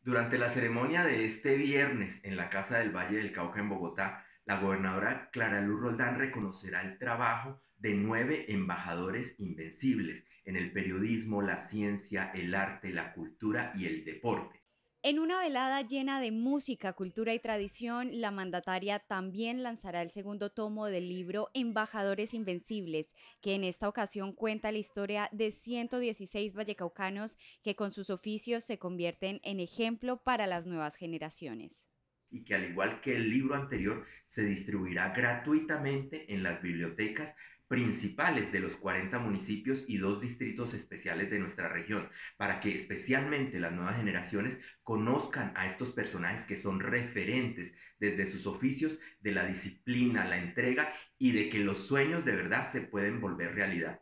Durante la ceremonia de este viernes en la Casa del Valle del Cauca en Bogotá, la gobernadora Clara Luz Roldán reconocerá el trabajo de 9 embajadores invencibles en el periodismo, la ciencia, el arte, la cultura y el deporte. En una velada llena de música, cultura y tradición, la mandataria también lanzará el segundo tomo del libro Embajadores Invencibles, que en esta ocasión cuenta la historia de 116 vallecaucanos que con sus oficios se convierten en ejemplo para las nuevas generaciones. Y que al igual que el libro anterior, se distribuirá gratuitamente en las bibliotecas principales de los 40 municipios y 2 distritos especiales de nuestra región, para que especialmente las nuevas generaciones conozcan a estos personajes que son referentes desde sus oficios de la disciplina, la entrega y de que los sueños de verdad se pueden volver realidad.